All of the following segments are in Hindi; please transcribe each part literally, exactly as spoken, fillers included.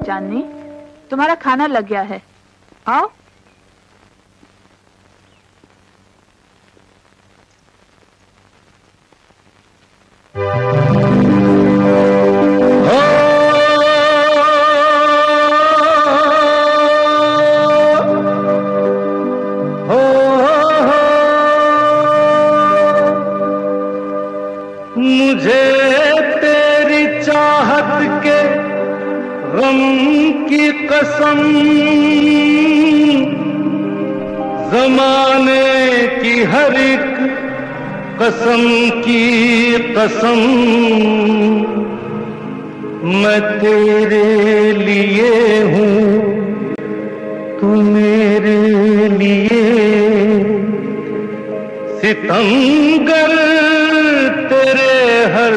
चांदनी, तुम्हारा खाना लग गया है, आओ। मुझे तेरी चाहत के गम की कसम, जमाने की हर एक कसम की कसम, मैं तेरे लिए हूँ, तू मेरे लिए। सितमगर तेरे हर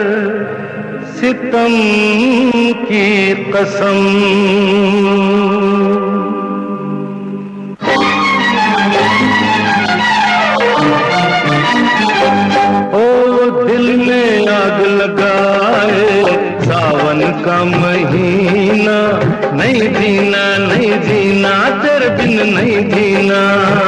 सितम की कसम। ओ दिल में आग लगाए सावन का महीना, नहीं जीना नहीं जीना तेरे बिन नहीं जीना।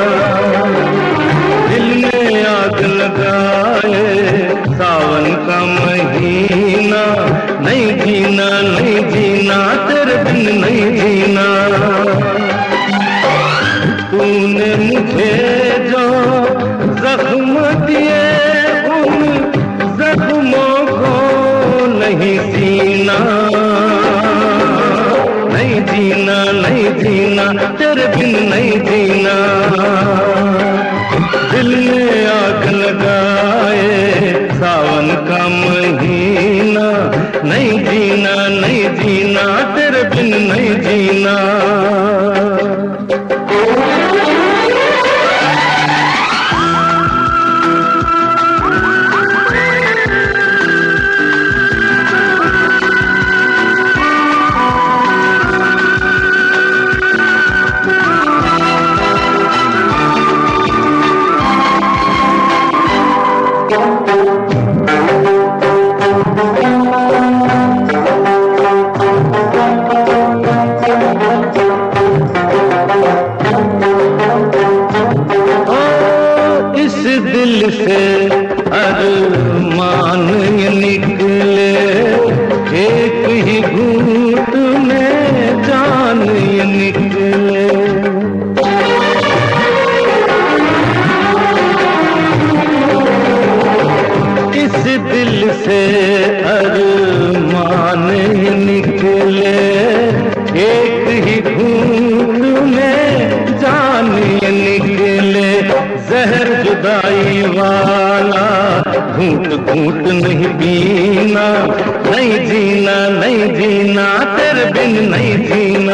दिल में आग लगाए सावन का महीना, नहीं जीना नहीं जीना तेरे बिन नहीं जीना। तूने मुझे जो जख्म दिए उन जख्मों को नहीं सीना, नहीं जीना नहीं जीना तेरे बिन नहीं जीना। दिल में आग लगाए सावन का महीना, नहीं जीना नहीं जीना तेरे बिन नहीं जीना। दिल से अरमान ये निकले, एक ही घूंट में जान ये निकले। इस दिल से अरमान ये निकले, एक ही घूंट में जान ये निकले। जहर जुदाई वाला घूंट घूंट नहीं पीना, नहीं जीना नहीं जीना तेरे बिन नहीं जीना।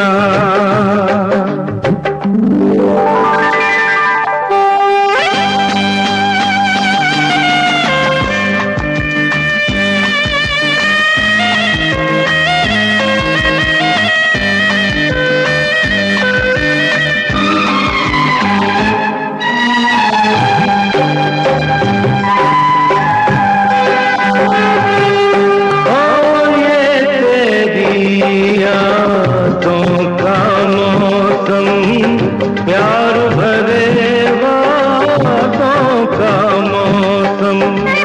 प्यार भरे वादों का मौसम,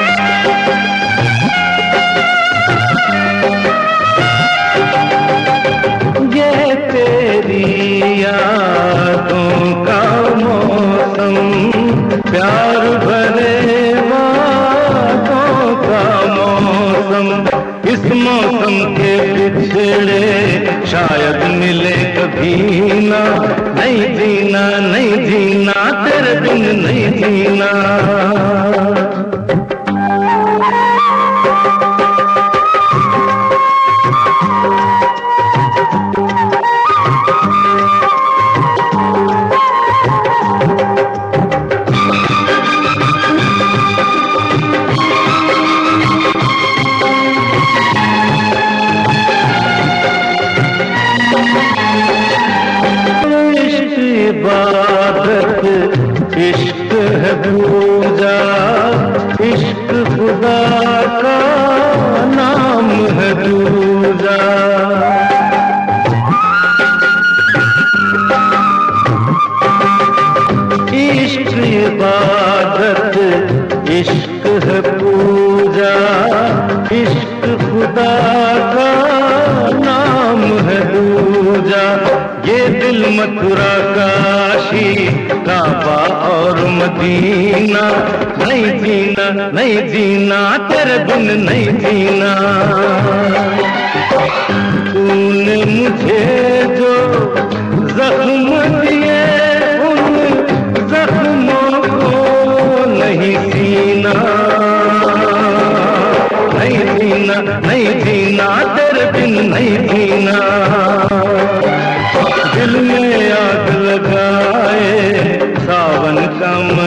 ये तेरी यादों का मौसम, प्यार भरे वादों का मौसम। इस मौसम के बिछड़े शायद मिले कभी ना, नहीं जीना नहीं जीना तेरे बिन नहीं जीना। इबादत इश्क है पूजा है पूजा, इश्क खुदा का नाम है दूजा। ये दिल मथुरा काशी काबा और मदीना, नहीं जीना नहीं जीना तेरे बिन नहीं जीना। तूने मुझे जो जख्म दिए उन जख्मों को नहीं जीना, नहीं जीना नहीं जीना तेरे बिन नहीं जीना। दिल में आग लगाए सावन का